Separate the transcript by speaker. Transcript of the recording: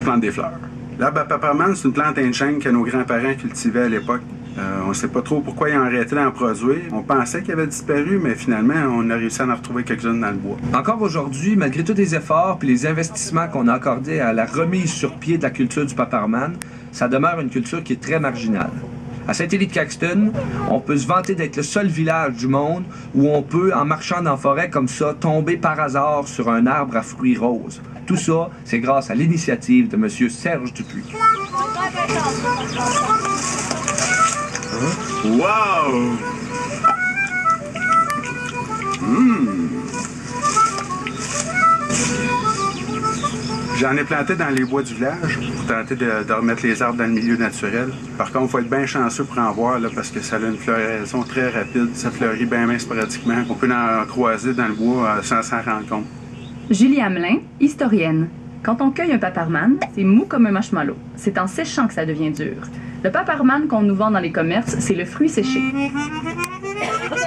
Speaker 1: plante des fleurs. L'arbre à paparman, c'est une plante indigène que nos grands-parents cultivaient à l'époque. On ne sait pas trop pourquoi ils ont arrêté d'en produire. On pensait qu'il avait disparu, mais finalement, on a réussi à en retrouver quelques-unes dans le bois.
Speaker 2: Encore aujourd'hui, malgré tous les efforts et les investissements qu'on a accordés à la remise sur pied de la culture du paparman, ça demeure une culture qui est très marginale. À Saint-Élie-de-Caxton, on peut se vanter d'être le seul village du monde où on peut, en marchant dans la forêt comme ça, tomber par hasard sur un arbre à fruits roses. Tout ça, c'est grâce à l'initiative de M. Serge Dupuis.
Speaker 1: Wow! J'en ai planté dans les bois du village pour tenter de remettre les arbres dans le milieu naturel. Par contre, il faut être bien chanceux pour en voir là, parce que ça a une floraison très rapide. Ça fleurit bien sporadiquement. On peut en croiser dans le bois sans s'en rendre compte.
Speaker 3: Julie Hamelin, historienne. Quand on cueille un paparman, c'est mou comme un marshmallow. C'est en séchant que ça devient dur. Le paparman qu'on nous vend dans les commerces, c'est le fruit séché.